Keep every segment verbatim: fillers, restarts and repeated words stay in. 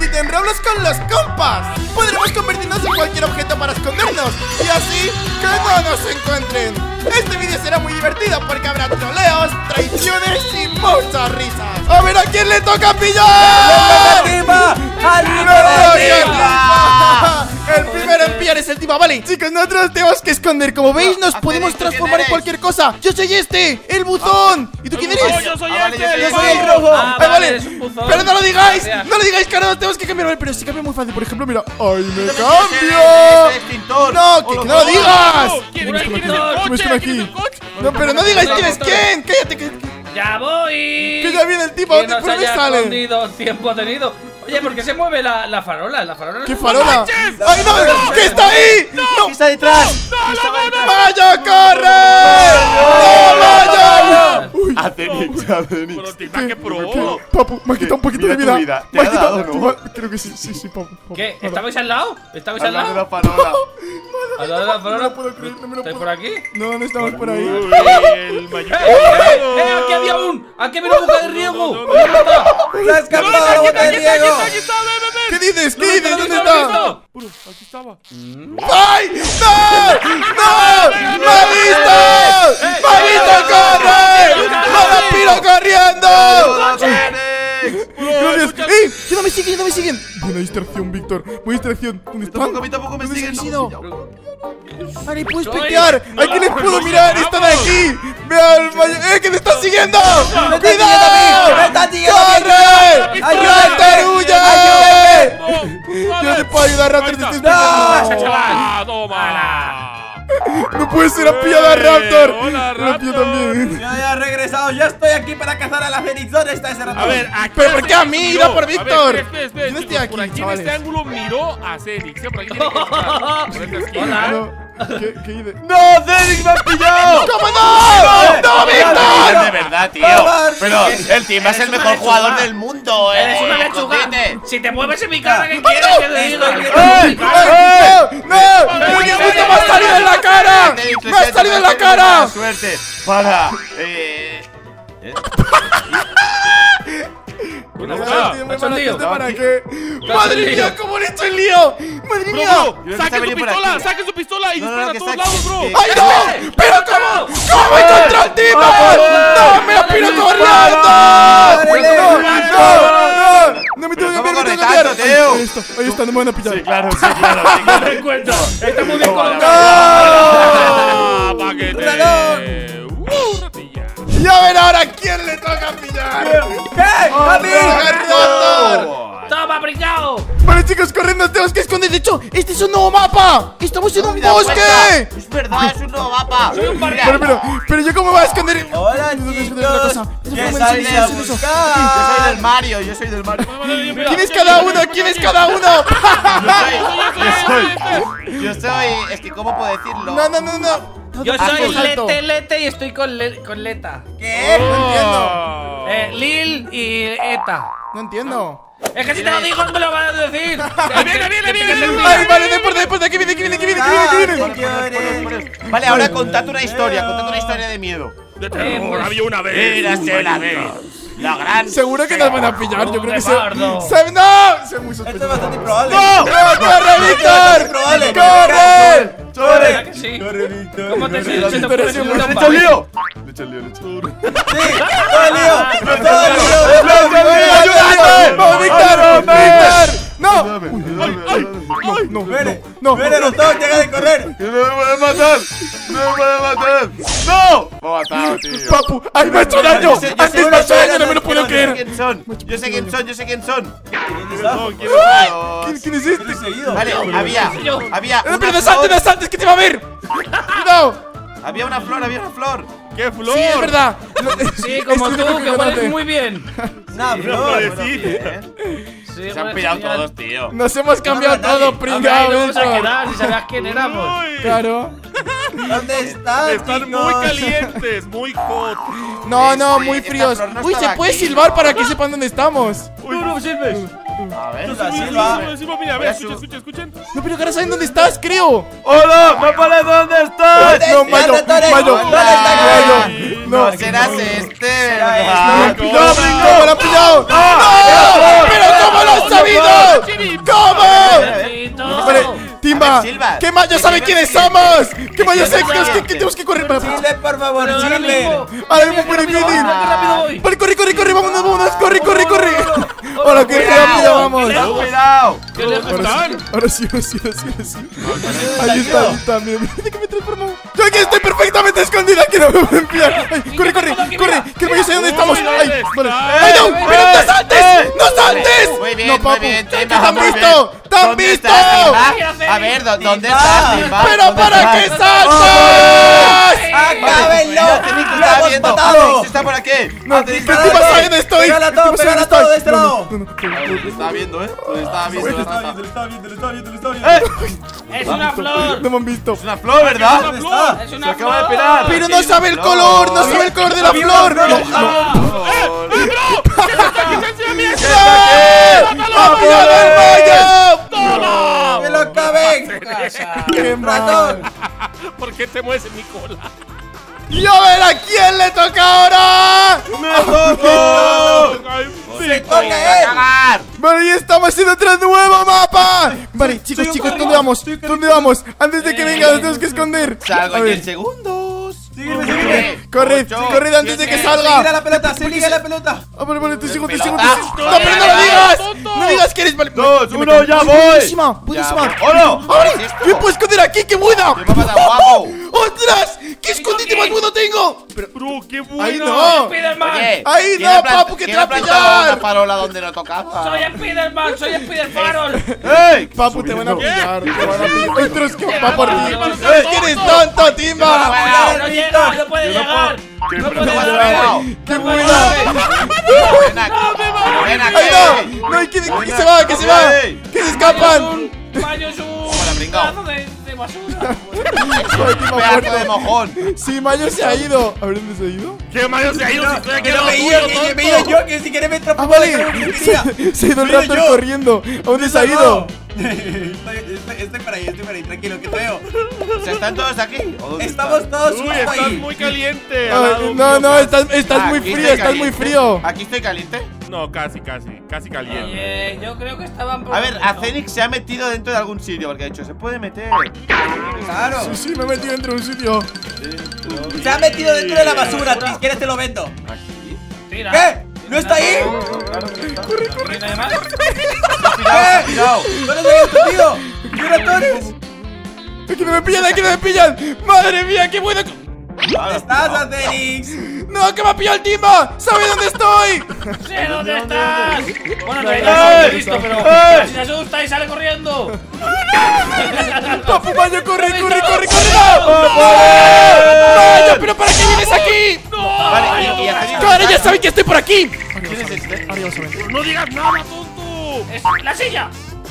escondite en Roblox con los compas. Podremos convertirnos en cualquier objeto para escondernos y así que no nos encuentren. Este vídeo será muy divertido porque habrá troleos, traiciones y muchas risas. A ver a quién le toca pillar. El primero en pillar es el Tima, vale. Chicos, nosotros tenemos que esconder. Como veis, nos podemos transformar en cualquier cosa. Yo soy este, el buzón. ¿Y tú quién eres? Yo soy este. Yo soy el rojo. Ah, Vale, vale, vale. es un buzón. Pero no lo digáis, Gracias. no lo digáis, carajo. Tenemos que cambiar. Pero sí cambia muy fácil. Por ejemplo, mira. ¡Ay, me Este cambio! No, que no lo digas. ¿Quién es el ¿Quién es coche? aquí? ¿Quién es el coche? No, pero no digáis no, quién es no, quién. Cállate, que ¡Ya voy! Que ya viene el tipo. Que no ¿Por se dónde haya sale? escondido tiempo ha tenido. Oye, ¿por qué se mueve la, la farola? La farola no ¿Qué se farola? manches! ¡Ay, no! ¿Qué está ahí? ¡No! ¿Qué está detrás? ¡Vaya, corre! ¡No, vaya! Uy, Acenix, Acenix. Pero Tima, qué pro. Papu, me ha quitado un poquito de Mira tu vida. vida. ¿Te Me ha ha quitado. dado, no? Creo que sí, sí, sí, papu. papu. ¿Qué? Nada. ¿Estabais al lado? ¿Estabais al Al lado de lado? la parola. ¿Al lado de la No farola? me lo puedo creer, no me lo ¿Estáis puedo. por aquí? No, no estamos por ahí. Uy, el mayor. ¡Eh, eh, eh! ¡Aquí había un! ¡Aquí había una boca de riego! no, no, ¿Dónde está? ¡Se ha escapado la Aquí bota está, de aquí está, aquí riego! está, aquí está, ve, ve, ve. ¿Qué dices? ¿Qué ¿Dónde dices? está? ¿Dónde ¿Dónde está? está? Bro, aquí estaba. ¡Ay! ¡No! ¡No! ¡Me ha visto! ¡Me ha visto! ¡Corre! ¡No la piro corriendo! Gracias. ¡Eh! ¡Ya no me siguen! ¡Ya no me siguen! Buena distracción, Víctor. Buena distracción. ¿Dónde están? Tampoco, a mí tampoco me ¿Dónde se siguen. han ido? Vale, puedes Soy- petear. no, Aquí les no, puedo no, mirar. no, Están vamos. aquí. Vea al mayor. ¡Eh! ¡Que me están siguiendo! ¡Me ¡Cuidado! están siguiendo a mí! ¡Corre! ¡Ayúdame! ¡Huye! No, Yo te puedo ayudar, Raptor. Te Ahí estoy está. esperando. Ah, toma. No puede ser, ha pillado a Raptor. Hola, Lo pillo Raptor. también. Ya, ya he regresado, ya estoy aquí para cazar a la Fénix. ¿Dónde está ese ratón? A ver, aquí ¿Pero por qué a mí? Cenix ¡Da miró. por A ver, Víctor! espera, espera, Yo no estoy chicos, aquí, por aquí chavales. en este ángulo miró a Cenix. ¿Sí? Por aquí tiene que estar. Por esta esquina. Hola. No, ¿qué, qué dices? ¡No, Fénix me ha pillado! ¿Cómo no? ¡No, De Víctor! verdad, tío. Pero el Tima es el mejor jugador del mundo, eh. ¡Eres una lechuga! Escondite. Si te mueves en mi cara, ¿qué quieres que te diga? ¡Ay! ¡Ay! ¡No! ¡No! ¡Que justo me ha salido en la cara! ¡Me ha salido en la cara! ¡Suerte! Para. Eh. ¿Eh? ¿Dónde Mira, está? tío, me ¿Has hecho el lío? mandaste para qué. hecho ¡Madre el mía! lío? ¿Cómo le he hecho el lío? ¡Madre Bro, mía! bro, Yo creo que saquen está su venido por pistola, aquí. saquen su pistola y No, no, disparen no, a que todos está lados, aquí. bro. Que- ¡Ay, no! ¡Pero cómo! ¿Cómo me encontró el tipo? ¡No! ¡Me lo piro corriendo! ¡No! ¡No! ¡No! ¡No me tengo que ¿Cómo cambiar! ¡Me tengo que corre cambiar! tanto, tío? Ahí está, ahí está, no me van a pillar. Sí, claro, sí, claro. sí, No claro. te encuentro. Está muy bien Toma, colocado. ¡Ah, paquete! ¡Ratón! ¡Uh, ratilla! ¡Ya ven ahora quién le toca pillar! ¿Qué? ¡Oh, ¡Papi! no! ¡Toma, brincado! Vale, chicos, corriendo, nos tenemos que esconder. De hecho, este es un nuevo mapa. Estamos en un Mira, bosque. cuenta. Es verdad, es un nuevo mapa. Soy un barrio. Pero, pero, pero yo cómo me voy a esconder. Hola, Tengo que esconder otra chicos. cosa. Eso ¿Qué fue salí eso, a eso, eso. buscar? Yo soy del Mario, yo soy del Mario. ¿Quién es cada uno? ¿Quién es cada uno? Yo soy. Yo soy. Es que, ¿cómo puedo decirlo? No, no, no, no. Yo Ah, soy salto. Lete Lete y estoy con, Le- con Leta. ¿Qué? No entiendo. Eh, Lil y Eta. No entiendo. Es que si te lo digo, me lo van a decir. viene, viene, viene, viene. Ay, vale, de por de por de aquí viene, aquí viene, aquí viene, aquí viene, aquí viene. Ponos, ponos, ponos, ponos. Vale, ahora contad una historia, contad una historia de miedo. De terror, había una vez. Érase la vez. La gran. Seguro que nos van a pillar. Yo creo que se. Repardo. se- ¡No! Se muy Esto es sospechoso. bastante improbable. ¡No! ¡Corre, Víctor! Probable. ¡Corre! ¿Verdad que sí? Corre, Víctor. ¿Cómo te Corre, se te Víctor, ocurre es un decirle a un ¡Le he hecho el papi? lío! Le he hecho el lío, le he hecho el lío. ¡Sí! ¡Todo el lío! ¡Todo el lío! ¡Ayúdame! ¡No, Víctor! ¡Víctor! ¡No! Ayúdame, ayúdame, ayúdame. No, no, ¡Vene! no, no. ¡Vene, ratón! ¡Deja de correr! ¡No me puede matar! ¡No me puede matar! ¡No! Me ha matado, tío. Papu, ¡ay, me ha hecho daño! Yo sé- yo sé- Antes me ha hecho daño, no me lo puedo Yo sé creer. quién son. Yo sé quién son, yo sé quién son. No, ¿quién ¿Quién, quién es este? Vale, había, había Eh, una pero no saltes, no flor. saltes, que te va a ver. Cuidado. Había una flor, había una flor. ¡Qué flor! Sí, es verdad. Sí, como Es que tú, creo que que hueles conoce. muy bien. Una Una florecita. Sí, Se han hueles pillado genial. todos, tío. Nos hemos cambiado No, no, todo, nadie. pringado. Hombre, no vamos a Víctor. quedar si sabías quién éramos. Uy, Claro. ¿Dónde están, Están chicos? muy calientes, muy hot. No, no, Este, muy esta fríos. flor no Uy, se estaba puede aquí, silbar ¿no? para que sepan dónde estamos. Uy, no me sirves. A ver, Yo la soy muy silba. silba, silba, mira, Voy a ve, su- escuchen, escuchen, escuchen. No, pero que ahora saben dónde estás, creo. ¡Hola! ¡Papá, ¿dónde estás? No, Mayo, Mayo, ¿Dónde Mayo. No, No, serás este, ¡No, ¿verdad? pillado, pringado, me lo han pillado! ¡Ah! ¡No! ¡Pero cómo lo has sabido! ¡Toma! Silva. ¡Que Mayo Que sabe Silva quiénes sigue. somos! ¡Que Mayo Que sabe Silva que, sigue. que, que tenemos que correr para Silver, por favor, Pero ahora Silver. mismo. Ahora mismo Qué muy rápido difícil. voy, qué rápido voy. Vale, corre, corre, corre, vámonos, vámonos, corre, corre, corre. Hola, Hola, qué cuidado, rápido vamos. qué lejos. Cuidado. ¿Qué lejos Ahora están? sí, ahora sí, ahora sí, ahora sí, ahora sí. Ahí está, ahí está, mira, mira que me transformó. Yo aquí estoy perfectamente escondida, que no me pueden pillar. Ay, corre, corre, corre, que no sé dónde estamos. Uy, Ay, ¿dónde vale. estás? Ay, no, Eh, pero no eh, saltes, eh. no saltes. Muy bien, No, muy papu, bien, ¿qué te Timba, han muy visto? bien. ¿Te han ¿Dónde visto? estás, Timba? ¿Qué haces? A ver, ¿dó- ¿dónde Timba. estás, Timba? Pero ¿Dónde para qué estás? saltas. ¡Acábenlo! Atenix ¡Lo está hemos viendo. matado! Atenix está por aquí. No, Atenix ¿qué está te por pasa? aquí. ¿Dónde estoy? Pégala ¿Qué todo, pasa? pégala ¿Dónde todo estoy? de este No, no, lado. no, no, no. Lo estaba viendo, ¿eh? Lo estaba viendo. la rata. está viendo, lo está viendo, lo está viendo. Es una flor. No me han visto. Es una flor, ¿verdad? ¡Una flor! Es Se una acaba de flor. pelar. Pero no sabe el color, no sabe el color de la flor. No, no. ¡Ha pillado el Mayo! ¡Toma! ¡Que lo acaben! ¡Qué mal! ¡Ratón! ¿Por qué te mueves en mi cola? ¡Y a ver a quién le toca ahora! ¡Me toco! ¡Se toca ¡A él! cagar! Vale, y estamos en otro nuevo mapa. Vale, chicos, Estoy chicos, un ¿dónde vamos? carrito, ¿Dónde vamos? Antes de que venga, nos tenemos que esconder. Salgo A aquí en ver, segundos. Sígueme, sígueme. corred, Ocho, corred antes de que siete. Sigue salga. la pelota, sigue la pelota. Ah, vale, vale, te sigo, te sigo, te pelota. sigo. No, pero no lo digas. No digas que eres vale. Dos, Que me uno, cago. ya Ay, voy. Buenísima, buenísima. Ya, ¡oh, no! ¡Abre! ¿Qué es esto? ¡Me puedo esconder aquí! ¡Qué buena! ¿Qué pasa, guapo? ¡Ostras! ¡Qué escondite más bueno tengo! Pero, Bro, qué buena. ¡ahí no! Spiderman. Oye, Ahí ¿quién no, ha plant- papu, que te ¿quién va ha a plantado pillar? una farola donde no tocaba? Soy Spiderman, soy Spiderfarol. ¡Ey! Papu, te van a pillar, te van a pillar. ¡Ostras, que va por ti! ¡Eh! ¡Es que eres tonto, Timba! Cuidado. No llega, no puede llegar. No puede llegar. ¡Qué No puede buena! llegar. Ven aquí. Ven aquí. ¡Ay, no! ¡No, hay que, que se va, que se va! Ey. ¡Que se Mayo es escapan! un- Mayo es un Hola, pringao. pedazo de, de basura. Ay, Timba Pedazo de muerto. mojón. Sí, Mayo se ha ido. A ver, ¿dónde se ha ido? ¿Qué Mayo se ha ido? Si estoy aquí Que al no lado me tuyo, iba, que tonto. me iba yo, que si quieres me entra ¡Ah, por la vale! cara, que quería. Se, se ha ido el Me iba Raptor yo. corriendo. ¿A dónde se ha ido? Estoy, estoy, estoy por ahí, estoy por ahí, tranquilo, que te veo. O sea, ¿están todos aquí? ¿O dónde Estamos están? todos Uy, juntos estás ahí. muy caliente. al Ay, lado no, mío, no, casi. estás, estás muy Aquí frío, estoy estás muy caliente. frío. ¿Aquí estoy caliente? No, casi, casi. Casi caliente. Oye, yo creo que estaban por A ver, Acenix se ha metido dentro de algún sitio porque ha dicho, se puede meter. Claro. Sí, sí, me he metido dentro de un sitio. Se ha metido dentro de la basura, si quieres te lo vendo. Aquí. Tira. ¿Qué? ¿No está ahí? ¿Y nada más? Tirado, tirado. ¿Dónde está esto, tío? ¿Qué ratones? ¡Aquí no me pillan, aquí no me pillan! ¡Madre mía, qué buena! ¿Dónde estás, Acenix? ¡No, que me ha pillado el Timba! ¿Sabe dónde estoy? ¡Sé dónde estás! Bueno, ¡Ey! todavía no lo he visto, pero ¡Ey! si se asusta y sale corriendo. ¡Papu, Mayo, corre, ¿Lo has corre, visto? corre, corre! ¡No! ¡Mayo, pero para qué vienes aquí! Vale, y, y Acenix. ¡Claro, ya saben que estoy por aquí! ¿Quién es este? No digas nada, tonto. Es la silla.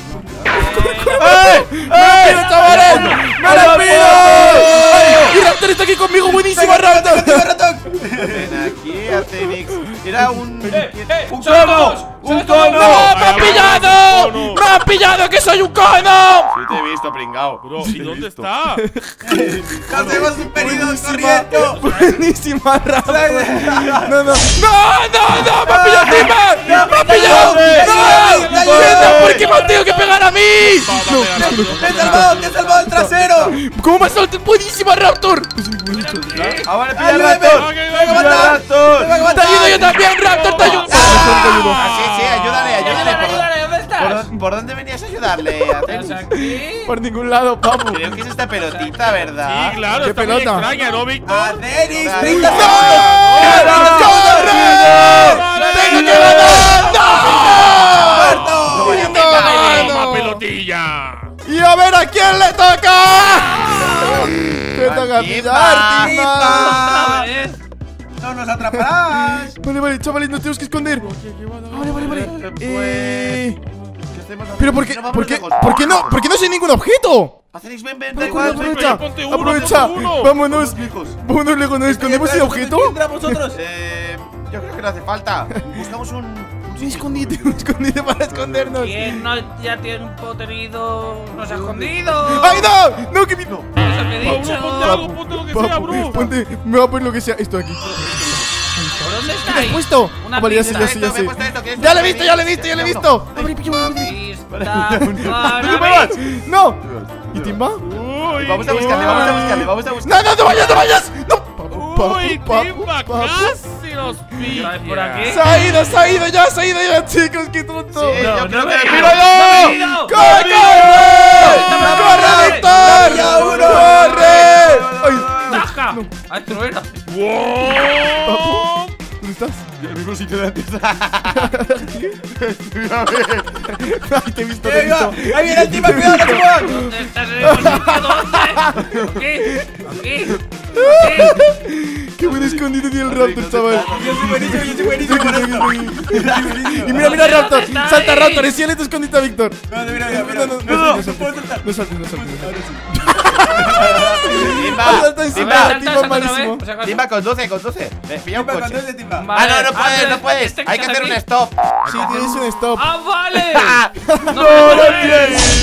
¡Ey! ¡Me la pido, chavales! ¡Me la pido! ¡Ay! ¡Y Raptor está aquí conmigo! ¡Buenísima, Raptor! ¡Tío, ratón! Ven aquí, Acenix. Era un. Eh, eh, ¡Un son cono! todos, ¡Un son todos. ¡No! cono! ¡Me ha pillado! ¡Me ha pillado que soy un cono! Sí te he visto, pringao. Bro, ¿y dónde está? ¡Nos hemos impedido corriendo! Buenísima, Raptor. No, no. ¡No, no, no! ¡Me ha pillado encima! ¡Me ha pillado! ¡No! ¡No! ¡No! ¿Por qué me han tenido que pegar a mí? Vamos, ¡Te he salvado, te he salvado el trasero! ¿Cómo me has saltado? ¡Buenísima, Raptor! Ahora pilla el ¡Ayúdame! Raptor. ¡Me Venga, voy a ¡Pilla el matar! Raptor! ¡Me voy a ¡Te matar! ayudo yo también, Raptor! ¡Te ayudo! Ah, sí, sí, ayúdale, ayúdale. Ayúdale, ¿Por, ayúdale, ¿dónde por, estás? dónde- por dónde venías a ayudarle, ¿Estás Acenix? aquí? Por ningún lado, papu. Creo que es esta pelotita, ¿verdad? Sí, claro, ¿Qué está muy pelota? extraña, ¿no, Víctor? ¡Acenix! ¡No! ¡treinta ¡No! segundos! ¡Corre! ¡Tengo que ganar! ¡No! ¡Muerto! Vaya ¡No! ¡Toma, ¡No! pelotilla! Y a ver a quién le toca. Te toca Al pillar, Timba. Timba. Otra vez. ¡No nos atraparás! Vale, vale, chavales, nos tenemos que esconder. Vale, vale, vale. Eh, ¿Qué hacemos? pero ¿por qué? No vamos ¿Por qué? lejos. ¿Por qué no? ¿Por qué no hay ningún objeto? Acenix, ven, ven, da Vale, igual. ven, aprovecha, ponte uno, aprovecha. ponte uno. Vámonos. lejos. Vámonos lejos, ¿nos escondemos sin objeto? ¿Entra vosotros? Eh, yo creo que no hace falta. Buscamos un. un Un sitio. escondite, un escondite para escondernos. ¿Quién no ya tiempo tenido no se ha escondido? ¡Ay, no! ¡No, que mi... No. Eso me he Pablo, dicho. ponte algo, ponte lo que sea, Papu, bro. ponte, me va a poner lo que sea. Esto de aquí. ¿Por dónde ¿Qué te has estáis? puesto? Una Ah, vale, ya sé, pista. ya sé, ya Esto, me he sé. puesto esto, ¿quieres Ya lo he que visto, te ya lo he diga? visto, ya lo he No. visto. Ven. Abre, pillo, abre. Pista para... ¡No! ¿Y Timba? Uy, Vamos a buscarle, vamos a buscarle, vamos a buscarle. ¡No, no, no vayas, no vayas! ¡No! Papu, Uy, papu, Timba, papu. casi los pilla. ¿Sabes por aquí? Se ha ido, se ha ido ya, se ha ido ya, chicos, qué tonto. Sí, No, yo no creo me que- he ¡Mira ido. yo! ¡No me he ido! ¡Corre, corre! ¡Corre, Víctor! ¡Ya uno! ¡Corre! ¡Ay! ¡Taja! ¡Ah, esto no era! Wow. ¿Dónde estás? En el mismo sitio de antes. Ay, te he visto, te he Venga, visto. ahí viene el Timba, cuidado, no te muevas. ¿Dónde estás? ¿Dónde? ¿Aquí? ¿Aquí? Qué buen escondite tiene el Raptor, chaval. Yo soy buenísimo, yo soy buenísimo con esto. Y mira, mira, Raptor. está Salta, ahí? Raptor. Enciende tu escondite a Víctor. No, mira, mira, mira. No, no, No, no, no, no, no puedo saltar. No saltes, no saltes. Timba, Salta encima, Timba, Timba Salta, malísimo. salta otra vez, por si acaso. Timba, conduce, conduce. Me pilla un Timba, coche. cuando es de Timba. Vale. Ah, no, no Ah, puedes, pero no puedes. este que Hay que está hacer aquí. un stop. Sí, tienes un stop. ¡Ah, vale! Ah, ¡No, no, no tienes.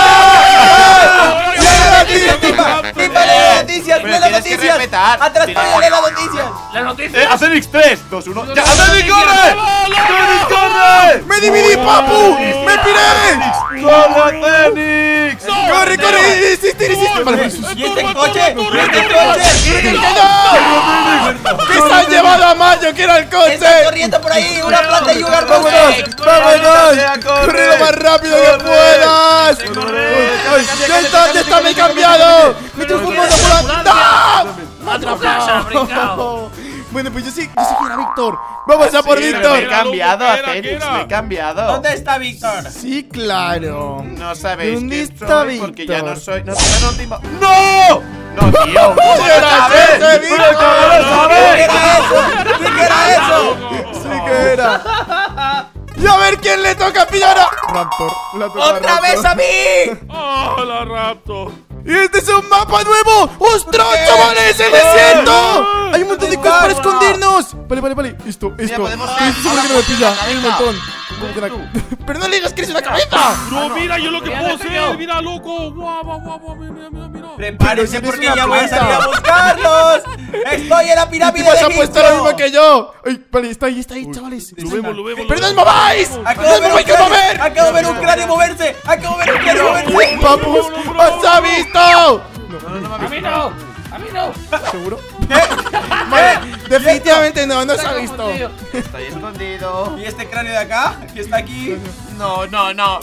Timba, Timba, lee las noticias, Pero lee las tienes que noticias. respetar. Atrás Tienes- tuyo, lee las noticias. ¡La Eh, noticia! Acenix tres, dos, uno. ¡Ya! No, no, ¡Acenix, no, corre! no, ¡Acenix, corre! ¡Me dividí, papu! ¡Me piré! ¡Corre, Acenix! ¡Corre, corre! ¡Insiste, insiste! Vale, vale. ¿Y este coche? ¿Y este coche? ¡Que no! ¡Que se han llevado a Mayo, que era el Está coche! corriendo por ahí, una planta de yugar con ¡Vámonos! usted. ¡Vámonos! corre. ¡Corre lo más rápido que puedas! ¡Ay, ¡Ya está, ya está, me he cambiado! ¡Me he transformado en ambulancia! ¡No! ¡A tu casa, brincao! Bueno, pues yo sí, yo sí quiero a Víctor. ¡Vamos a por Sí, pero Víctor! Me he cambiado, ¿Qué era, qué Acenix, era? me he cambiado. ¿Dónde está Víctor? Sí, claro. No sabéis ¿Dónde que está estoy porque ya no Víctor? soy. No, no, no, Timba. ¡No! No, tío. ¿Cómo ¿Qué lo era sabes? ese, ¿Pero cómo lo Víctor? ¿Qué sabes? era eso? ¿Qué era eso? Sí que era. Y a ver quién le toca pillar a Raptor. La toca a ¡Otra Raptor. vez a mí! ¡Hola, Raptor! ¡Y este es un mapa nuevo! ¡Ostras, ¿Qué? chavales! ¡El desierto! ¡Hay un montón de cosas para ¡Vamos! escondernos! Vale, vale, vale. Esto, esto. podemos Esto ver. seguro que no me pilla. Ahora Hay un con la montón. Como que la- Pero no le digas que eres una cabeza. No, mira yo lo que Mira, puedo mira, hacer. Mira, loco. Guau, guau, guau, guau, mira, mira, mira. Prepárense Pero si porque eres ya una voy a salir planta. a buscarlos. Estoy en la ¿Qué pirámide vas de a apuestar Egipto. lo mismo que yo? Ay, vale, está ahí, está ahí, chavales. Lo vemos, lo vemos. ¡Pero no os lo vemos. mováis! Acabo ¡No de os ver un mováis que cráneo- mover! Acabo de ver un cráneo moverse. Acabo de ver un cráneo moverse. ¡Papus! ¡Os ha visto! ¡A mí no! ¡A mí no! ¿Seguro? Vale, definitivamente no, no se ha Está visto. confundido. Estoy escondido. ¿Y este cráneo de acá? ¿Que está aquí? No, no, no.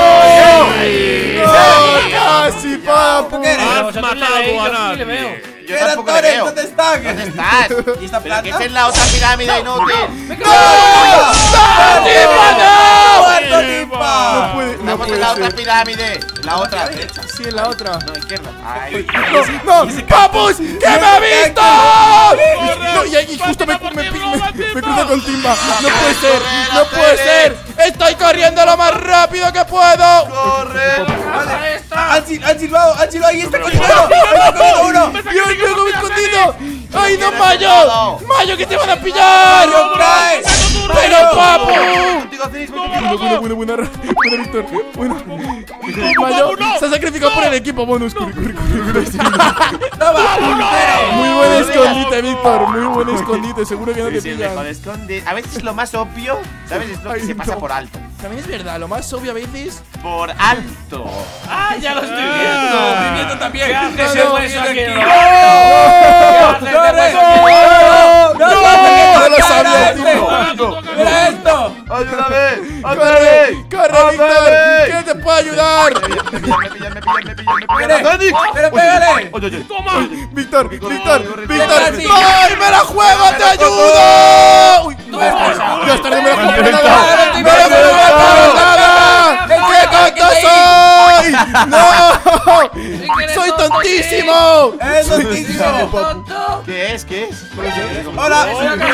¡No! ¡Casi, papu! ¿Qué eres? Has Vosotros le matado veis, a yo sí le nadie. veo. Yo tampoco le Raptores, veo. ¿dónde están? ¿Dónde estás? ¿Y esta Pero que planta? es en la otra pirámide inútil. ¡No! ¡Timba, no! ¡Muerto, Timba! Timba! No puede, no Estamos en puede la otra ser. pirámide. La otra. derecha. Sí, en la otra. No, izquierda. Ay. ¡No! ¡No! ¡Papus! ¡Que me ha visto! No, y, y justo me, me, me, me, me cruzo con Timba. No puede ser, no puede ser. ¡Estoy corriendo lo más rápido que puedo! ¡Corre! ¡Ahí está! Han, sil- han silbado, han silbado. ¡Ahí está cogido uno! ¡Está cogido uno! ¡Dios mío, me he escondido! ¡Ay, no, Mayo! ¡Mayo, que te van a pillar! ¡No cae! ¡Pero, papu! Contigo, Acenix, voy Buena, contigo. buena, buena, buena, buena, Víctor. Buena. Mayo se ha sacrificado por el equipo. Bonus, corre, corre, corre, corre. ¡Toma! Muy buen escondite, Víctor. Muy buen escondite. Seguro que no te Sí, sí, mejor pillan. esconde. A veces lo más obvio, ¿sabes? Es lo que Ay, se pasa no. por alto. También es verdad, lo más obvio a veces. Por alto. ¡Ah, ya lo estoy Ah. viendo! Estoy viendo también. ¿Qué haces No, ese no, hueso aquí? aquí. ¿Qué ¡No! haces ese ¡Corre! hueso aquí? ¡No! ¡No! No lo sabía, ¡Mira tío. esto! ¡Mira esto! ¡Ayúdame! ¡Corre! ¡Corre, Víctor! ¡Ayúdame! ¿Quién te puede ayudar? Me pillan, me pillan, me pillan, me pillan, me pillan, me pillan. ¡Mire! ¡Acenix! ¡Pero pégale! Oye, oye. ¡Toma! Víctor, corre, Víctor, corre, Víctor. corre, sí. ¡Ay, me la juego! ¡Te ayudo! ¡Uy! Ya está, no me la juego para nada. ¡No me la juego para nada! ¡Qué tonto soy! ¡No! ¡Soy tontísimo! ¡Es Soy tontísimo! ¡Tonto! ¿Qué es? ¿Qué es? ¡Hola!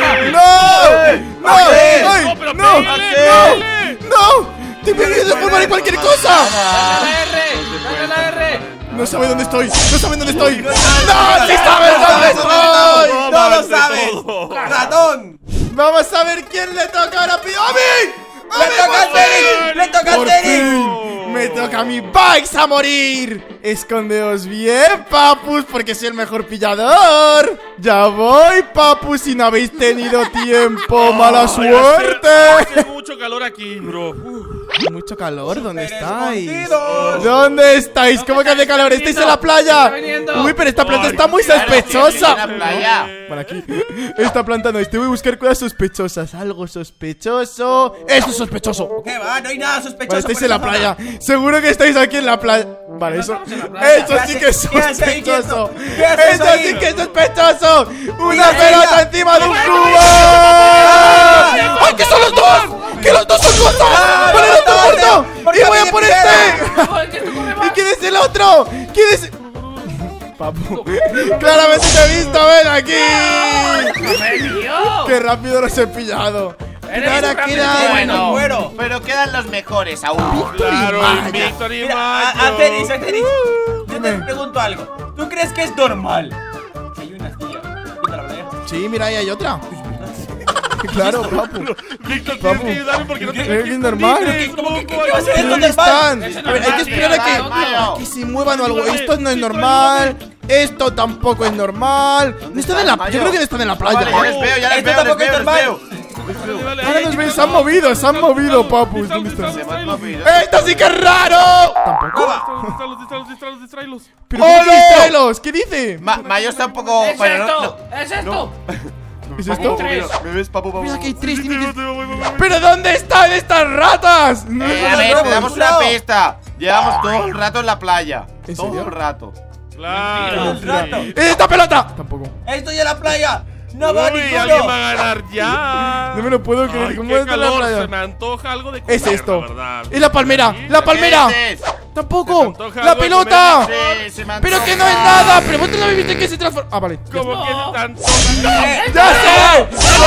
¡No! ¡No! ¡Ace! ¡Ay! ¡No, pero ¡No! pégale, ¡No! pégale! ¡No! ¡Te voy a transformar en cualquier cosa! ¡Dale la R! ¡Dale la R! No sabe dónde estoy, no saben dónde estoy. ¡No! ¡Sí saben dónde estoy! ¡No lo sabes! ¡Ratón! Vamos a ver quién le toca ahora. ¡Pido a mí! ¡A ¡Le mí, toca a por Acenix! fin! ¡Le toca a ¡Por Acenix! fin! ¡Me toca a mí! ¡Vais a morir! Escondeos bien, papus, porque soy el mejor pillador. Ya voy, papus, si no habéis tenido tiempo. ¡Mala Ay, hace- hace suerte! mucho mucho calor aquí, bro. Uf. Mucho calor, ¿dónde Súper estáis? escondidos. ¿Dónde estáis? ¿Cómo que hace calor? ¿Estáis en la playa? Está viniendo. Uy, pero esta planta Ay, está muy claro, sospechosa. sí, en la playa. Bueno, aquí. Esta planta no, este voy a buscar cosas sospechosas. Algo sospechoso. Eso es sospechoso. ¿Qué va? No hay nada sospechoso. Vale, estáis por en la esa playa. zona. Seguro que estáis aquí en la playa. Vale, eso. estamos en la playa. Eso sí que es ¿Qué haces ahí, sospechoso. quieto? ¿Qué haces Eso ahí? sí que es sospechoso. Una Mira, pelota mira. encima de un cubo. ¡Ay, que son los dos! ¡Que los dos son cosas! Ah, ¡Vale, el otro no, muerto! no, ¿por ¡Y qué voy a me por tiene este! Joder, que esto corre ¿Y más. quién es el otro? ¿Quién es? Papu. Claramente te he visto, ven aquí. ¡Joder, tío! ¡Qué rápido los he pillado! Eres Ahora un rápido, queda. tío. Bueno, muero. Pero quedan los mejores aún. Claro, Maya. Víctor y Mira, Mayo. a- Aceris, Aceris. Yo te Dime. pregunto algo. ¿Tú crees que es normal que hay una tía viendo la playa? Sí, mira, ahí hay otra. Claro, papu. Víctor, Papu. tienes que ayudarme porque no ¿Qué- te qué es normal? ¿Qué- cómo que- qué va a ser esto ¿Dónde normal? están? Eso no A ver, es hay que normal, esperar a tío, que, Mayo. que se muevan o algo. Esto no es normal. Esto tampoco es normal. No están en la. Yo creo que no están en la Vale, ya playa. les veo, ya les Esto veo, les tampoco es veo, les normal. veo. Vale, vale, Ahora ahí, nos ahí, ven, se ahí, han movido, se han distralos, movido, distralos, papus. ¿Dónde distralos, están? Se me han movido. ¡Esto sí que es raro! ¿Tampoco? Distralos, distralos, distralos, distralos. ¿Pero ¡Oh, cómo que no! distraelos? ¿Qué dice? Ma- Mayo está un poco. ¡Es Bueno, no, esto! no. ¡Es esto! ¿Es esto? Tres. ¿Me ves, papu, papu? Mira que hay tres, Sí, tiene sí, que- voy, voy, voy, voy. ¿Pero dónde están estas ratas? No, Eh, no, a no, ver, no, te damos no. una pista. Llevamos todo el rato en la playa. ¿En Todo serio? el rato. Claro. Un rato. ¡Esta pelota! Tampoco. Estoy en la playa. No va Uy, ninguno. alguien va a ganar ya. No me lo puedo creer. Ay, ¿Cómo qué está en la calor, se me playa? antoja algo de comer, Es esto. la verdad. ¡Es la palmera! Sí, ¡La ¿qué palmera! ¿Qué es? ¡Tampoco! ¿Se te antoja ¡La algo de pelota! comer? Sí, se me ¡Pero que no antoja. es nada! ¡Pero vosotros no me viste que se transforma! Ah, vale. ¿Cómo No. que se te antoja? Eh, ¡Ya sé!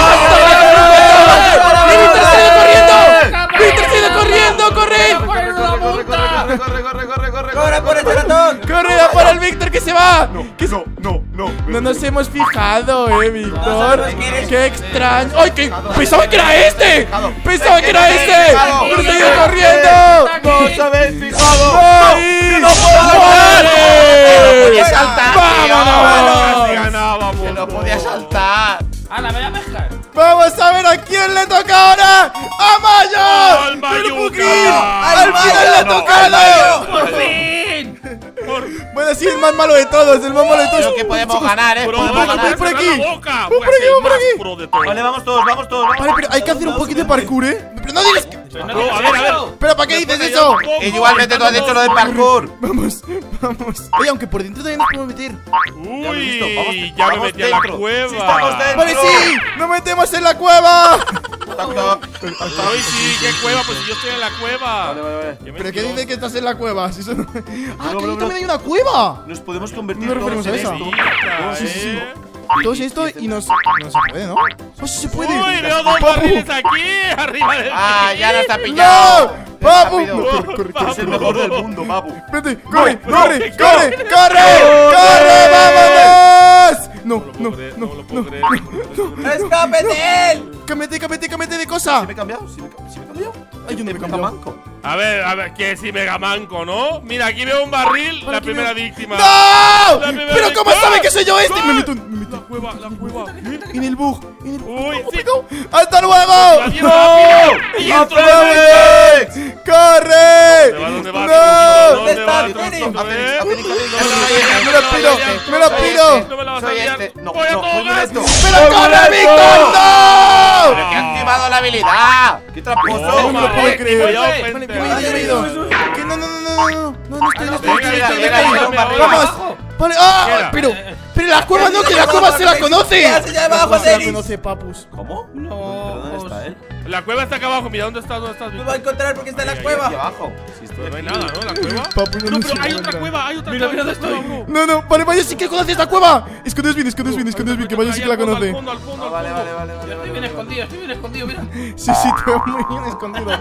¡Víctor se ha ido corriendo! ¡Víctor se ha ido corriendo! ¡Corred! Corre, corre, corre, corre, corre, corre, corre, corre. ¡Corre por este ratón! ¡Corred a por el Víctor que se va! Que se- No, no, no. No nos hemos fijado, eh, Víctor. sabemos quién eres. ¡Qué extraño! ¡Ay, que! ¡Pensaba que era este! ¡Pensaba que era este! ¡Pero se ha ido corriendo! ¡No os habéis fijado! ¡Ay! ¡No puedo ¡Muere! ¡No podía saltar, tío! ¡Vámonos! Casi ganábamos. ¡Que no podía saltar! ¡Hala, me voy a pescar! Vamos a ver a quién le toca ahora. ¡A Mayo! ¡Al ¡No lo puedo Mayuca! creer! ¡Al ¡Al final le ha Mayo! tocado! ¡Por fin! Por- Bueno, sí, el más malo de todos, el más malo de todos. Creo que podemos Chicos, ganar, eh. Bro, Podemos por vamos aquí, a ganar. por cerrar aquí. la boca. Por Voy a aquí, ser por más aquí. pro de todo. Vale, vamos todos, vamos todos. Vamos. Vale, pero hay que hacer un poquito de parkour, ¿eh? Pero no digas que... Pero No, a ver, a ver. ¿Pero para qué dices eso? Eh, Igualmente tú has hecho lo del parkour. Vamos, vamos. Oye, aunque por dentro también nos podemos meter. Ya lo he visto, Uy, vamos- ya me vamos metí a la dentro. cueva. Sí, estamos dentro. Vale, sí, nos metemos en la cueva. Toc, toc. Ay, sí, qué cueva, pues si yo estoy en la cueva. Vale, vale, vale. Qué ¿Pero qué mentiroso. dice que estás en la cueva? Si eso no- Ah, Bro, que bro, ahí bro. también hay una cueva. Nos podemos convertir No nos todos referimos en a esa. esto. Bonita, Sí, sí, sí. ¿eh? Todo esto y nos... No se puede, ¿no? ¡Oh, sí se puede! Uy, veo dos Papu. barriles aquí, arriba del Ah, ya no está ¡No! pillado. ¡Papu! Rápido. No, corre, corre, corre, Es el corre. mejor del mundo, papu. Vete, corre, no, corre, no, corre, no. corre, corre, vámonos. No, No no, lo puedo creer, no, no lo puedo no. creer, no lo puedo creer. ¡Escape de él! Cámete, cámete, cámete de ¿Sí cosa. me he cambiado? ¿Sí me, ca- sí me he cambiado? Ay, yo no me he He cambiado. manco. A ver, a ver, que si Mega Manco, ¿no? Mira, aquí veo un barril, Vale, la aquí primera veo- víctima. ¡No! La primera ¿Pero cómo víctima. sabe que soy yo este? ¡Gol! Me meto, en- me meto La cueva, la cueva. ¿Qué? en el bug. En el bug. Uy, ¿Cómo sí. pegado? ¡Hasta luego! ¡Nadie rápido! ¡Y esto ¡Aprovech! ¡Corre! ¿Dónde va? ¡No! ¿Dónde ¿Dónde va? está? Trocito, Aceris, eh? Aceris, Aceris, No me la Aceris, vayas, me no lo me la pido, vayas, me lo soy pido. este, No me la vas a Soy liar. este. No, Voy a no, todo muy gas. lento. ¡Pero corre, Víctor! ¡No! Pero que ha activado la habilidad. ¡Qué tramposo! No me lo puedo eh, creer. cuidado, Vale, gente. me he ido, me he ido. Que no, no, no, no, no, no, no, no estoy, no estoy, Venga, estoy, venga, estoy, venga, estoy. venga, venga, Vamos. abajo. Vale, ah, Mira. pero, pero la cueva no, que la cueva se la conoce. ¿Qué hace allá La abajo, cueva se la Aceris? conoce, papus. ¿Cómo? No. ¿Dónde está él? La cueva está acá abajo, mira, ¿dónde estás? ¿Dónde estás? No va a encontrar porque está en la Ahí, ahí, Aquí cueva. abajo. Sí, estoy Pero no hay aquí. nada, ¿no? La cueva. Papu, no No, nos pero hay encuentra. otra cueva, hay otra Mira, cueva. mira dónde estoy. bro. No, no, vale, Mayo sí que conoce esta cueva. Escondes bien, escondes bien, escondes bien, que Mayo sí que la Ahí al fondo, conoce. Al fondo, al fondo, Ah, al vale, fondo. vale, vale, vale. Yo estoy bien escondido, estoy bien escondido, mira. Sí, sí, te veo muy bien escondido.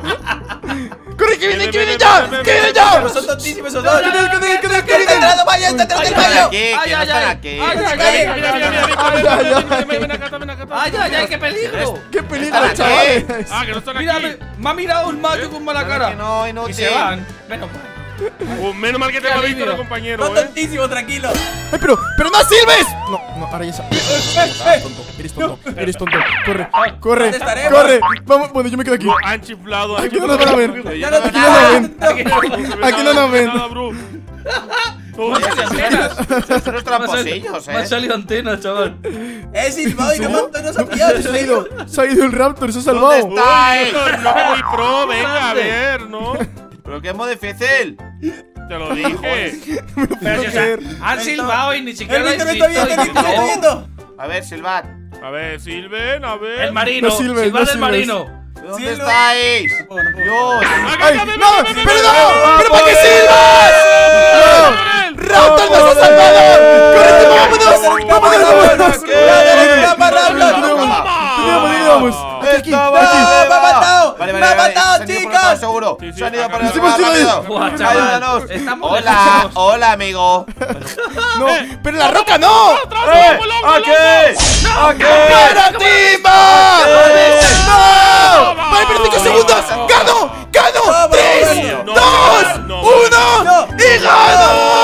¡Corre, que viene, que viene Ven, ya! ven, ven, ¡Que viene ven, ya! Pero son tontísimos esos dos. ¡Que viene, que viene, que viene, que ¡Que está viene! entrando Mayo! ¡Está entrando el Están Mayo! aquí, que Ay, no ay, están ay. aquí. Ay, Mira, ay, mira, ay. mira, mira, mira, Víctor, ven, ven, ven, ven, ven, ven acá, ven acá. ¡Ay, ay, ay, qué peligro! ¡Qué peligro, Están aquí. chavales! Ah, que no están Mira, aquí. me, me ha mirado un macho con mala Claro que cara. no, Y inútil. se van. Menos mal. Uh, menos mal que te Qué lo ha visto alivio. el compañero, Son eh. tontísimos, tranquilo. ¡Ay, pero! ¡Pero no silbes! No, no, ahora ya sabes. Eres tonto, eres tonto, eres tonto. Corre, corre, ¿Dónde estaremos? corre. Vamos, bueno, yo me quedo aquí. Lo han chiflado. han Aquí no chiflado. nos van a ver. Ya no te Aquí no nos ven. Aquí no. No se ve Aquí nada, no nos se ve ven. nada, bro. Todo Oye, se ve. antenas. Son los tramposillos, Me han eh. salido antenas, chaval. He silbado y no, me- no se ha pillado. Se ha ido, se ha ido el Raptor, se ha ¿Dónde salvado. estáis? Uy, no que muy pro, venga, a ver, ¿no? Pero que es muy difícil. Te lo dije. Pero si, o sea, han silbado y ni siquiera El lo Víctor me está viendo, el Víctor me está No. viendo. A ver, silbad. A ver, Silven, a ver. El marino, No silbes, silbar no del silbes. marino. ¿Dónde Sí, lo- estáis? No puedo, no puedo. Dios. ¡Ay, ven, ven, no! ven, ven, ven, ¡Pero ven, no! ven, ¡Pero para qué silbas! ¡No! ¡Raptor nos ha salvado! ¡Correcto, vámonos! ¡Vámonos, vámonos! ¡Trampa, Raptor! ¡Vamos! Aquí, Estaba aquí. ¡Ah, me ha matado! Vale, ¡Me vale, ha vale. matado, Se han ido por el chicos! lado seguro. Sí, sí, Se han ido acá. por el Nos lado hemos ido de- rápido. Buah, chaval. Ayúdanos. Estamos Hola, lejísimos. hola, amigo. ¡No! ¡Pero la roca no! ¡Eh! ¡Aquí! ¡Aquí! ¡Para Timba! ¡Vale! ¡No! ¡Vale, pero cinco segundos! ¡Gano! ¡Gano! ¡Tres! no, ¡Dos! no, ¡Uno! no. ¡Y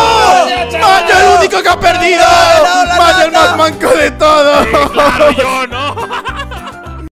gano! ¡Mayo el único que ha perdido! ganado la ¡Mayo el nota! más manco de todos! Claro, yo no.